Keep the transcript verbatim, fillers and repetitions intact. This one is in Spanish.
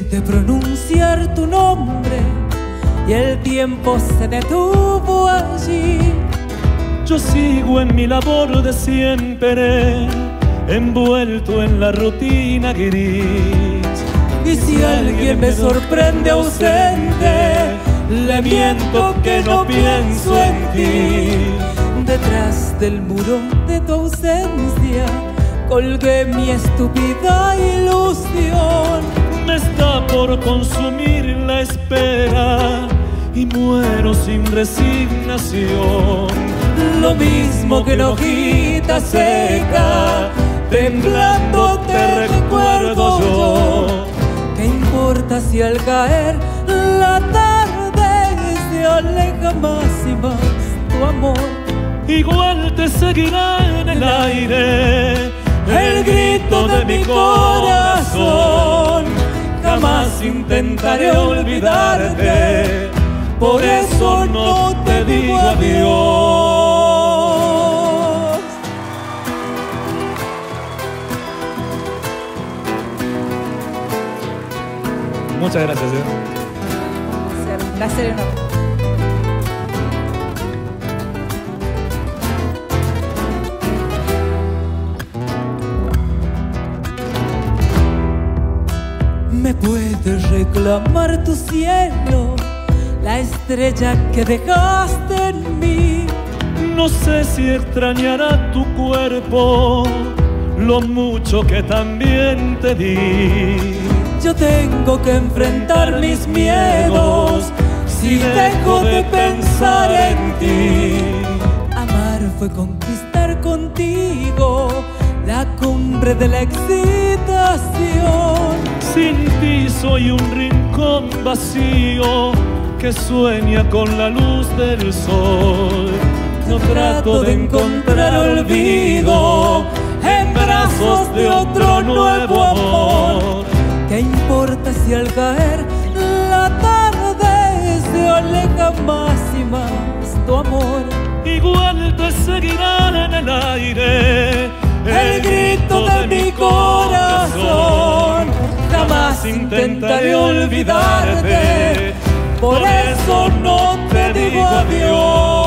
de pronunciar tu nombre y el tiempo se detuvo allí. Yo sigo en mi labor de siempre, envuelto en la rutina gris. Y si alguien me sorprende ausente, le miento que no pienso en ti. Detrás del muro de tu ausencia colgué mi estúpida ilusión. Me está por consumir la espera y muero sin resignación. Lo mismo que una hojita seca, temblando te recuerdo yo. ¿Qué importa si al caer la tarde se aleja más y más tu amor? Igual te seguirá en el aire el grito de mi corazón. Jamás intentaré olvidarte, por eso no te digo adiós. Muchas gracias, ¿eh? Un placer enorme. ¿Me puedes reclamar tu cielo, la estrella que dejaste en mí? No sé si extrañará tu cuerpo lo mucho que también te di. Yo tengo que enfrentar mis miedos si dejo de pensar en ti. Amar fue conquistar contigo la cumbre de la excitación. Sin ti soy un rincón vacío que sueña con la luz del sol. No trato de encontrar olvido en brazos de otro nuevo amor. ¿Qué importa si al caer la tarde se aleja más y más tu amor? Igual te seguirá en el aire el grito de mi corazón. Jamás intentaré olvidarte, por eso no te digo adiós.